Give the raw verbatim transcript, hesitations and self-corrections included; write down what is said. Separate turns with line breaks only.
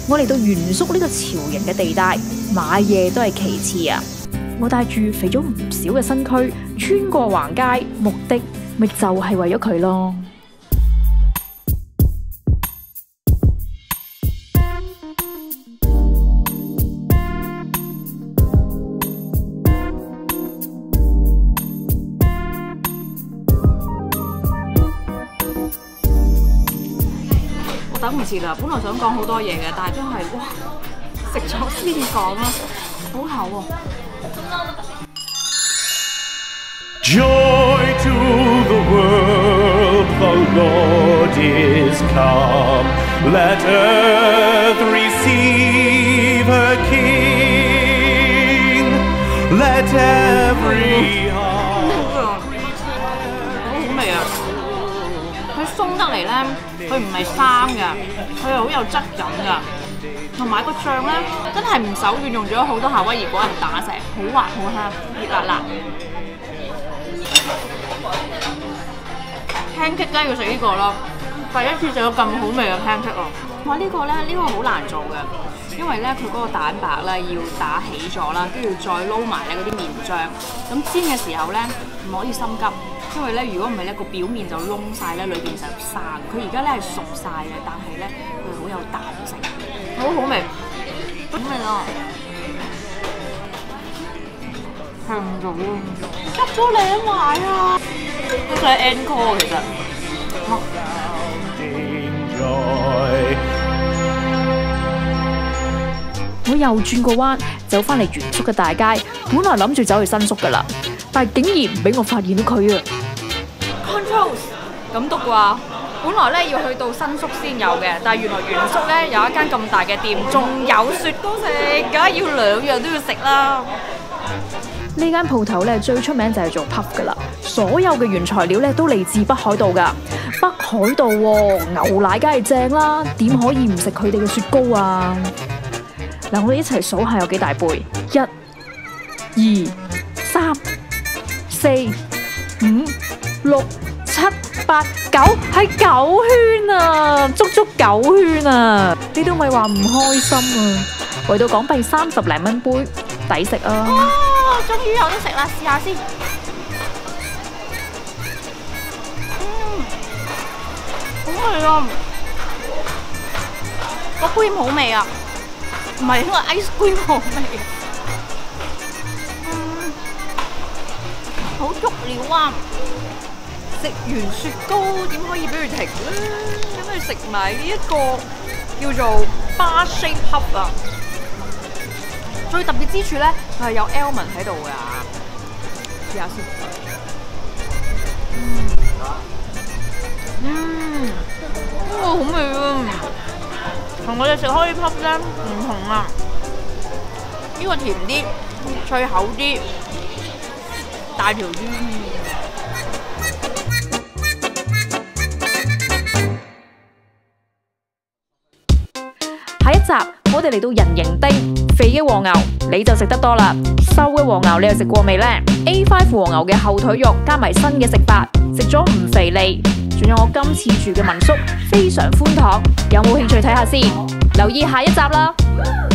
我嚟到原宿呢個潮人嘅地帶，買嘢都係其次啊！我帶住肥咗唔少嘅身軀，穿過橫街，目的咪就係為咗佢咯。
我等唔切啦，本來想講好多嘢嘅，但係都係哇，食咗先講啦，好厚喎。
Joy to the world, the Lord is come. Let earth receive her King. Let every heart.
好好味啊！佢鬆得嚟咧，佢唔係生㗎，佢係好有質感㗎。同埋個醬咧，真係唔手軟，用咗好多夏威夷果仁打成，好滑好香，熱辣辣。pancake 梗係要食呢個咯，第一次食到咁好味嘅 pancake 咯。哇！呢個咧，呢個好難做嘅，因為咧佢嗰個蛋白咧要打起咗啦，跟住再撈埋咧嗰啲麵醬。咁煎嘅時候咧唔可以心急，因為咧如果唔係咧個表面就燶晒咧，裏邊就生。佢而家咧係熟晒嘅，但係咧佢好有彈性，好好味，好味咯！香到啊！執咗你埋啊！呢個係 encore 其實。
我又轉個彎，走返嚟原宿嘅大街。本來諗住走去新宿噶啦，但係竟然俾我發現到佢啊
！Controls 咁讀啩？本來咧要去到新宿先有嘅，但係原來原宿咧有一間咁大嘅店，仲有雪糕食，梗係要兩樣都要食啦。
呢間鋪頭咧最出名就係做 puff 噶啦，所有嘅原材料咧都嚟自北海道噶。北海道喎，牛奶梗係正啦，點可以唔食佢哋嘅雪糕啊？嗱，我哋一齊數下有幾大杯，一、二、三、四、五、六、七、八、九，係九圈啊，足足九圈啊！你都咪話唔開心啊？為到港幣三十零蚊杯，抵食啊！
哇，終於有得食啦，試下先。嗯，好味啊！個 cream 好味啊！唔係，因為 ice cream 好味。嗯，好足料啊！食完雪糕點可以俾佢停咧？咁佢食埋呢一個叫做 bar shape puff 啊！最特別之處咧，佢係有 almond 喺度㗎。試下先。嗯，嗯，哇，好味啊！同我哋食開啲 puff 咧唔同啊！呢個甜啲，脆口啲，大條啲。
下一集我哋嚟到人形丁，肥嘅和牛你就食得多啦，瘦嘅和牛你又食過未呢？ A 五 和牛嘅後腿肉加埋新嘅食法，食咗唔肥膩，仲有我今次住嘅民宿非常寬敞，有冇興趣睇下先？留意下一集啦！